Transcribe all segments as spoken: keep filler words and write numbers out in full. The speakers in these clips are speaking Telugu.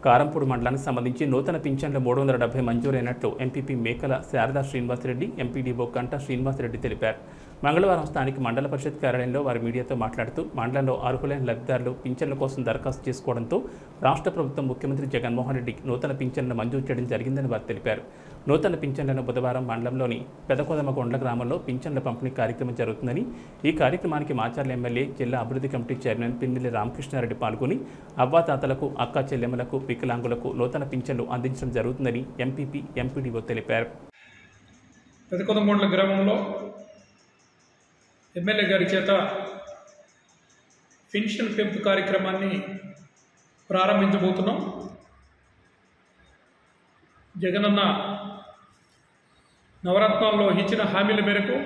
కారంపూడి మండలానికి సంబంధించి నూతన పింఛన్లు మూడు వందల డెబ్బై మంజూరైనట్లు ఎంపీపీ మేకల శారదా శ్రీనివాసరెడ్డి, ఎంపీడీఓ గంట శ్రీనివాసరెడ్డి తెలిపారు. మంగళవారం స్థానిక మండల పరిషత్ కార్యాలయంలో వారి మీడియాతో మాట్లాడుతూ మండలంలో అర్హులైన లబ్ధిదారులు పింఛన్ల కోసం దరఖాస్తు చేసుకోవడంతో రాష్ట్ర ప్రభుత్వం ముఖ్యమంత్రి జగన్మోహన్ రెడ్డి నూతన పింఛన్లను మంజూరు చేయడం జరిగిందని వారు తెలిపారు. నూతన పింఛన్లను బుధవారం మండలంలోని పెదకొదమగొండ్ల గ్రామంలో పింఛన్ల పంపిణీ కార్యక్రమం జరుగుతుందని, ఈ కార్యక్రమానికి మాచర్ల ఎమ్మెల్యే, జిల్లా అభివృద్ధి కమిటీ చైర్మన్ పిన్నెల్లి రామకృష్ణారెడ్డి పాల్గొని అవ్వాతాతలకు, అక్కా చెల్లెమ్మలకు, వికలాంగులకు నూతన పింఛన్లు అందించడం జరుగుతుందని ఎంపీపీ, ఎంపీడీఓ తెలిపారు. పెదకొదమగొండ్ల గ్రామంలో ఎమ్మెల్యే గారి చేత పెన్షన్ పెంపు కార్యక్రమాన్ని ప్రారంభించబోతున్నాం. జగనన్న నవరత్నాల్లో ఇచ్చిన హామీల మేరకు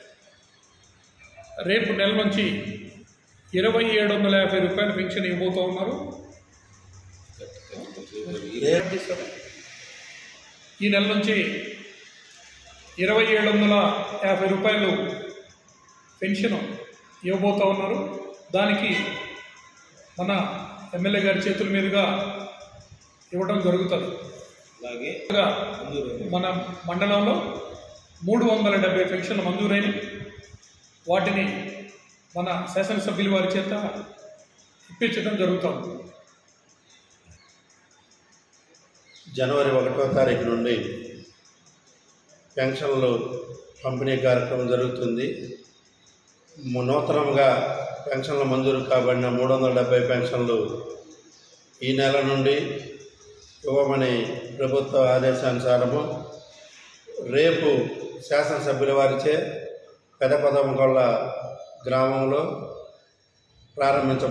రేపు నెల నుంచి ఇరవై ఏడు వందల యాభై రూపాయల పెన్షన్ ఇవ్వబోతూ ఉన్నారు. ఈ నెల నుంచి ఇరవై ఏడు వందల యాభై రూపాయలు పెన్షన్ ఇవ్వబోతూ ఉన్నారు. దానికి మన ఎమ్మెల్యే గారి చేతుల మీదుగా ఇవ్వడం జరుగుతుంది. అలాగే మన మండలంలో మూడు వందల డెబ్బై పెన్షన్లు మంజూరైన వాటిని మన శాసనసభ్యుల వారి చేత ఇప్పించడం జరుగుతుంది. జనవరి ఒకటో తారీఖు నుండి పెన్షన్లు పంపిణీ కార్యక్రమం జరుగుతుంది. నూతనంగా పెన్షన్లు మంజూరు కాబడిన మూడు వందల డెబ్బై పెన్షన్లు ఈ నెల నుండి ఇవ్వమని ప్రభుత్వ ఆదేశానుసారము రేపు శాసనసభ్యుల వారిచే పెదకొదమగొండ్ల గ్రామంలో ప్రారంభించ